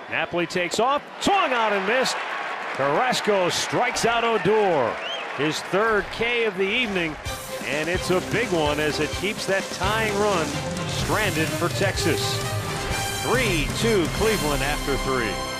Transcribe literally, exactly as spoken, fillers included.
Napoli takes off, swung out and missed. Carrasco strikes out Odor, his third K of the evening, and it's a big one as it keeps that tying run stranded for Texas. three two Cleveland after three.